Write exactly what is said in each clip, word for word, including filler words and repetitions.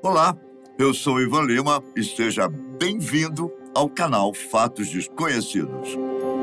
Olá, eu sou Ivan Lima e seja bem-vindo ao canal Fatos Desconhecidos.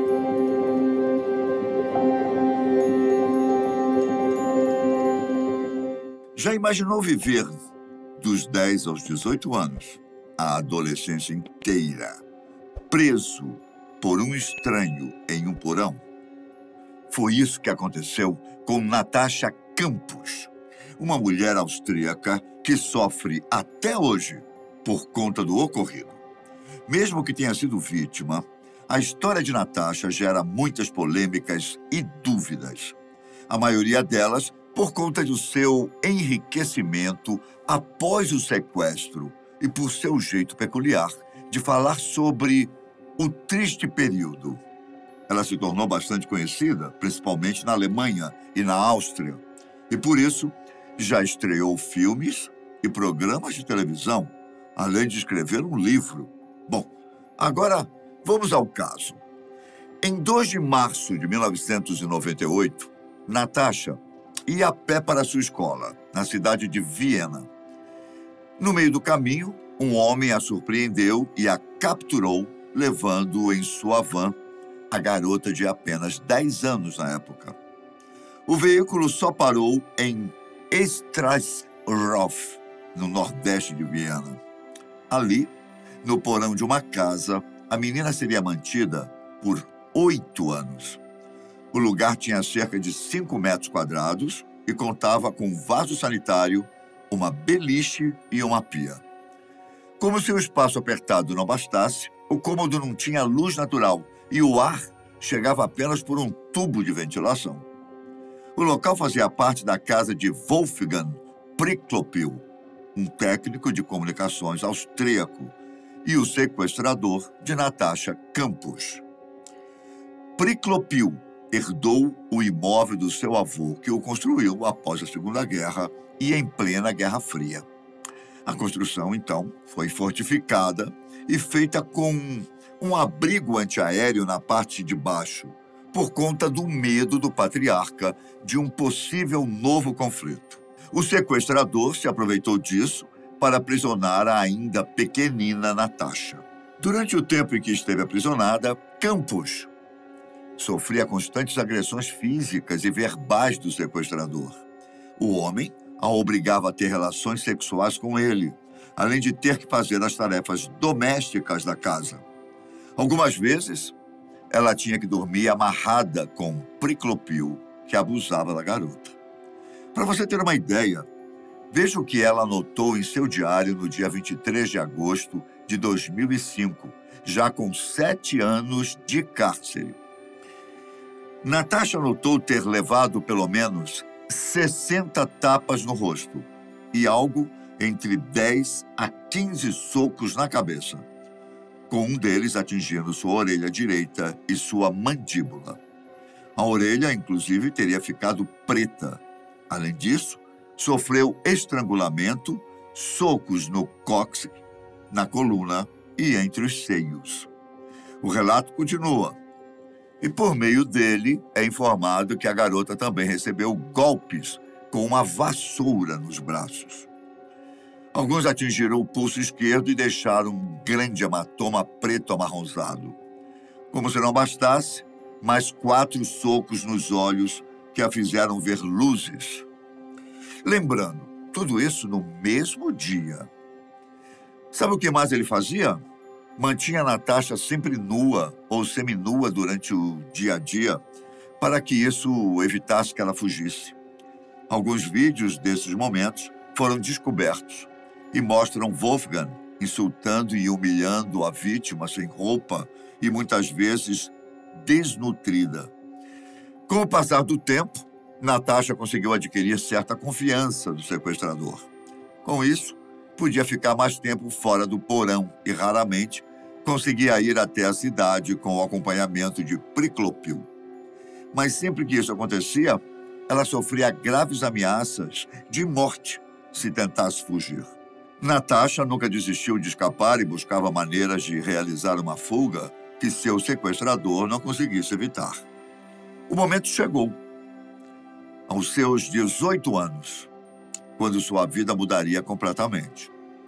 Já imaginou viver dos dez aos dezoito anos, a adolescência inteira, preso por um estranho em um porão? Foi isso que aconteceu com Natasha Campos, uma mulher austríaca que sofre até hoje por conta do ocorrido. Mesmo que tenha sido vítima, a história de Natasha gera muitas polêmicas e dúvidas. A maioria delas por conta do seu enriquecimento após o sequestro e por seu jeito peculiar de falar sobre o triste período. Ela se tornou bastante conhecida, principalmente na Alemanha e na Áustria, e por isso já estreou filmes e programas de televisão, além de escrever um livro. Bom, agora vamos ao caso. Em dois de março de mil novecentos e noventa e oito, Natasha ia a pé para sua escola, na cidade de Viena. No meio do caminho, um homem a surpreendeu e a capturou, levando em sua van a garota de apenas dez anos na época. O veículo só parou em Strasshof, no nordeste de Viena. Ali, no porão de uma casa, a menina seria mantida por oito anos. O lugar tinha cerca de cinco metros quadrados e contava com um vaso sanitário, uma beliche e uma pia. Como se o espaço apertado não bastasse, o cômodo não tinha luz natural e o ar chegava apenas por um tubo de ventilação. O local fazia parte da casa de Wolfgang Priklopil, um técnico de comunicações austríaco e o sequestrador de Natasha Campos. Priklopil herdou o imóvel do seu avô, que o construiu após a Segunda Guerra e em plena Guerra Fria. A construção, então, foi fortificada e feita com um abrigo antiaéreo na parte de baixo, por conta do medo do patriarca de um possível novo conflito. O sequestrador se aproveitou disso para aprisionar a ainda pequenina Natasha. Durante o tempo em que esteve aprisionada, Campos sofria constantes agressões físicas e verbais do sequestrador. O homem a obrigava a ter relações sexuais com ele, além de ter que fazer as tarefas domésticas da casa. Algumas vezes, ela tinha que dormir amarrada com Priklopil, que abusava da garota. Para você ter uma ideia, veja o que ela anotou em seu diário no dia vinte e três de agosto de dois mil e cinco, já com sete anos de cárcere. Natasha anotou ter levado pelo menos sessenta tapas no rosto e algo entre dez a quinze socos na cabeça, com um deles atingindo sua orelha direita e sua mandíbula. A orelha, inclusive, teria ficado preta. Além disso, sofreu estrangulamento, socos no cóccix, na coluna e entre os seios. O relato continua. E por meio dele é informado que a garota também recebeu golpes com uma vassoura nos braços. Alguns atingiram o pulso esquerdo e deixaram um grande hematoma preto amarronzado. Como se não bastasse, mais quatro socos nos olhos que a fizeram ver luzes. Lembrando, tudo isso no mesmo dia. Sabe o que mais ele fazia? Mantinha a Natasha sempre nua ou seminua durante o dia a dia para que isso evitasse que ela fugisse. Alguns vídeos desses momentos foram descobertos e mostram Wolfgang insultando e humilhando a vítima sem roupa e muitas vezes desnutrida. Com o passar do tempo, Natasha conseguiu adquirir certa confiança do sequestrador. Com isso, podia ficar mais tempo fora do porão e raramente conseguia ir até a cidade com o acompanhamento de Priklopil. Mas sempre que isso acontecia, ela sofria graves ameaças de morte se tentasse fugir. Natasha nunca desistiu de escapar e buscava maneiras de realizar uma fuga que seu sequestrador não conseguisse evitar. O momento chegou. Aos seus dezoito anos, quando sua vida mudaria completamente.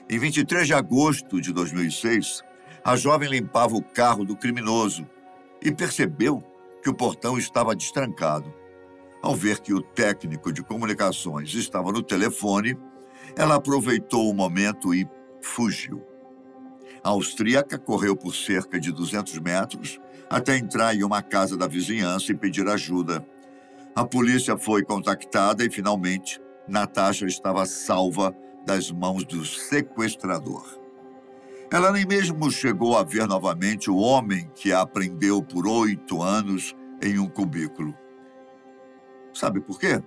Em vinte e três de agosto de dois mil e seis, a jovem limpava o carro do criminoso e percebeu que o portão estava destrancado. Ao ver que o técnico de comunicações estava no telefone, ela aproveitou o momento e fugiu. A austríaca correu por cerca de duzentos metros até entrar em uma casa da vizinhança e pedir ajuda. A polícia foi contactada e, finalmente, Natasha estava salva das mãos do sequestrador. Ela nem mesmo chegou a ver novamente o homem que a prendeu por oito anos em um cubículo. Sabe por quê?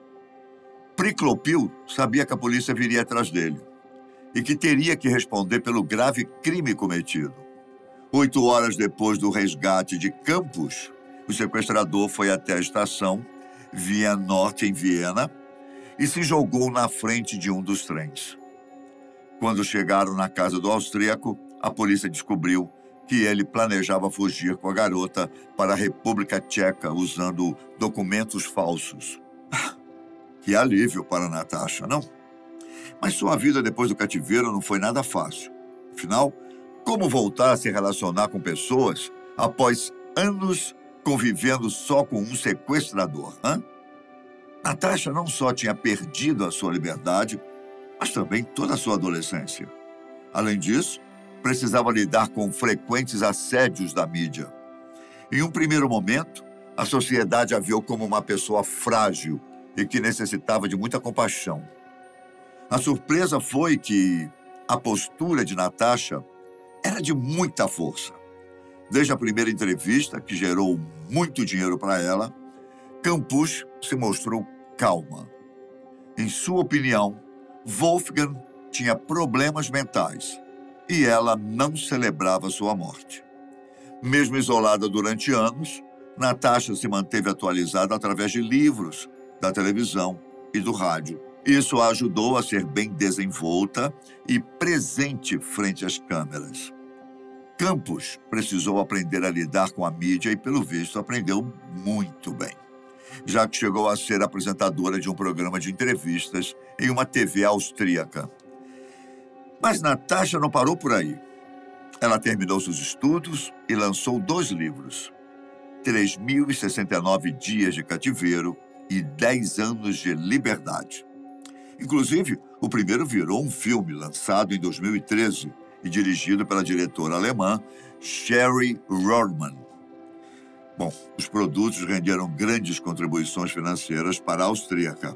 Priclopil sabia que a polícia viria atrás dele e que teria que responder pelo grave crime cometido. Oito horas depois do resgate de Campos, o sequestrador foi até a estação Via Norte, em Viena, e se jogou na frente de um dos trens. Quando chegaram na casa do austríaco, a polícia descobriu que ele planejava fugir com a garota para a República Tcheca usando documentos falsos. Que alívio para Natasha, não? Mas sua vida depois do cativeiro não foi nada fácil. Afinal, como voltar a se relacionar com pessoas após anos convivendo só com um sequestrador, hã? Natasha não só tinha perdido a sua liberdade, mas também toda a sua adolescência. Além disso, precisava lidar com frequentes assédios da mídia. Em um primeiro momento, a sociedade a viu como uma pessoa frágil e que necessitava de muita compaixão. A surpresa foi que a postura de Natasha era de muita força. Desde a primeira entrevista, que gerou muito dinheiro para ela, Campos se mostrou calma. Em sua opinião, Wolfgang tinha problemas mentais e ela não celebrava sua morte. Mesmo isolada durante anos, Natasha se manteve atualizada através de livros, da televisão e do rádio. Isso a ajudou a ser bem desenvolta e presente frente às câmeras. Campos precisou aprender a lidar com a mídia e, pelo visto, aprendeu muito bem, já que chegou a ser apresentadora de um programa de entrevistas em uma T V austríaca. Mas Natasha não parou por aí. Ela terminou seus estudos e lançou dois livros, três mil e sessenta e nove Dias de Cativeiro e dez anos de Liberdade. Inclusive, o primeiro virou um filme lançado em dois mil e treze e dirigido pela diretora alemã Sherry Rohrman. Bom, os produtos renderam grandes contribuições financeiras para a austríaca.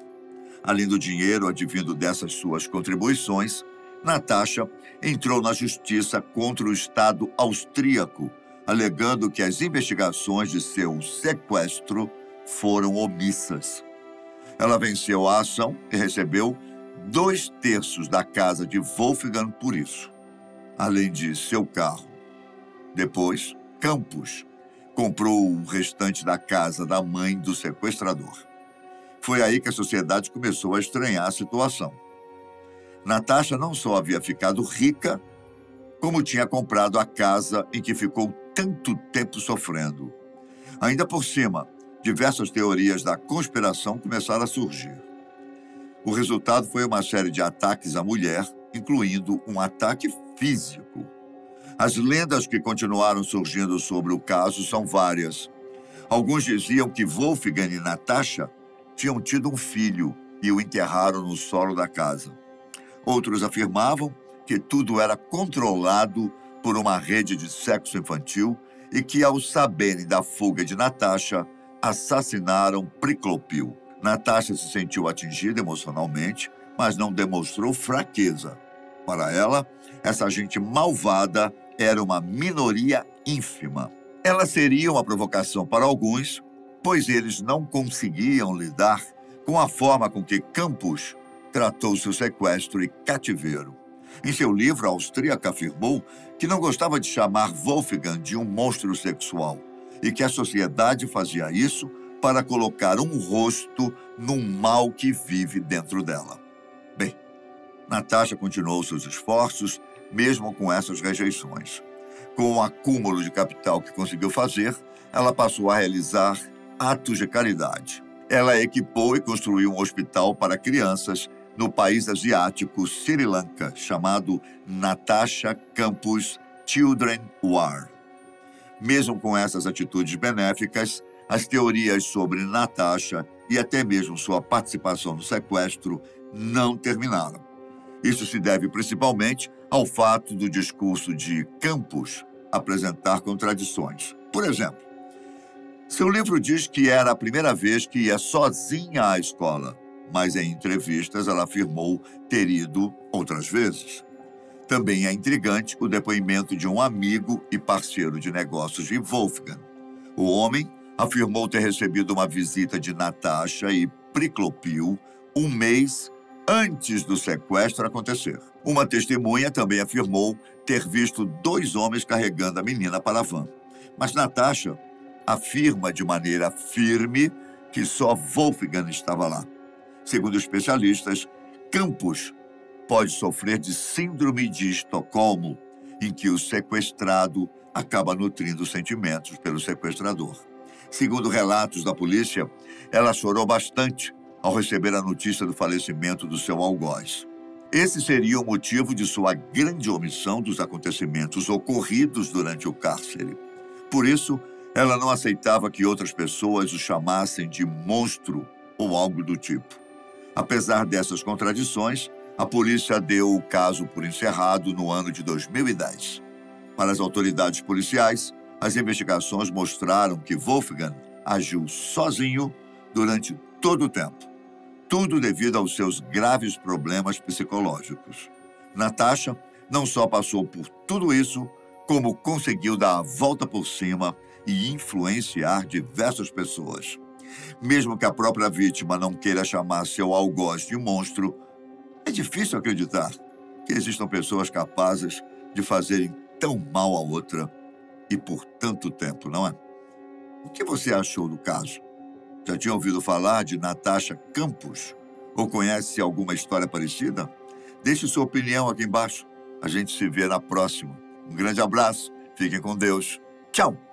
Além do dinheiro advindo dessas suas contribuições, Natasha entrou na justiça contra o Estado austríaco, alegando que as investigações de seu sequestro foram omissas. Ela venceu a ação e recebeu dois terços da casa de Wolfgang por isso, além de seu carro. Depois, Campos comprou o restante da casa da mãe do sequestrador. Foi aí que a sociedade começou a estranhar a situação. Natasha não só havia ficado rica, como tinha comprado a casa em que ficou tanto tempo sofrendo. Ainda por cima, diversas teorias da conspiração começaram a surgir. O resultado foi uma série de ataques à mulher, incluindo um ataque físico. As lendas que continuaram surgindo sobre o caso são várias. Alguns diziam que Wolfgang e Natasha tinham tido um filho e o enterraram no solo da casa. Outros afirmavam que tudo era controlado por uma rede de sexo infantil e que, ao saberem da fuga de Natasha, assassinaram Priclopil. Natasha se sentiu atingida emocionalmente, mas não demonstrou fraqueza. Para ela, essa gente malvada era uma minoria ínfima. Ela seria uma provocação para alguns, pois eles não conseguiam lidar com a forma com que Campos tratou seu sequestro e cativeiro. Em seu livro, a austríaca afirmou que não gostava de chamar Wolfgang de um monstro sexual e que a sociedade fazia isso para colocar um rosto num mal que vive dentro dela. Bem, Natasha continuou seus esforços, mesmo com essas rejeições. Com o acúmulo de capital que conseguiu fazer, ela passou a realizar atos de caridade. Ela equipou e construiu um hospital para crianças no país asiático Sri Lanka, chamado Natasha Campus Children War. Mesmo com essas atitudes benéficas, as teorias sobre Natasha e até mesmo sua participação no sequestro não terminaram. Isso se deve principalmente ao fato do discurso de Campus apresentar contradições. Por exemplo, seu livro diz que era a primeira vez que ia sozinha à escola, mas em entrevistas ela afirmou ter ido outras vezes. Também é intrigante o depoimento de um amigo e parceiro de negócios de Wolfgang. O homem afirmou ter recebido uma visita de Natasha e Priclopil um mês antes do sequestro acontecer. Uma testemunha também afirmou ter visto dois homens carregando a menina para a van. Mas Natasha afirma de maneira firme que só Wolfgang estava lá. Segundo especialistas, Campos pode sofrer de síndrome de Estocolmo, em que o sequestrado acaba nutrindo sentimentos pelo sequestrador. Segundo relatos da polícia, ela chorou bastante ao receber a notícia do falecimento do seu algoz. Esse seria o motivo de sua grande omissão dos acontecimentos ocorridos durante o cárcere. Por isso, ela não aceitava que outras pessoas o chamassem de monstro ou algo do tipo. Apesar dessas contradições, a polícia deu o caso por encerrado no ano de dois mil e dez. Para as autoridades policiais, as investigações mostraram que Wolfgang agiu sozinho durante todo o tempo. Tudo devido aos seus graves problemas psicológicos. Natasha não só passou por tudo isso, como conseguiu dar a volta por cima e influenciar diversas pessoas. Mesmo que a própria vítima não queira chamar seu algoz de monstro, é difícil acreditar que existam pessoas capazes de fazerem tão mal a outra e por tanto tempo, não é? O que você achou do caso? Já tinha ouvido falar de Natasha Campos? Ou conhece alguma história parecida? Deixe sua opinião aqui embaixo. A gente se vê na próxima. Um grande abraço, fiquem com Deus. Tchau!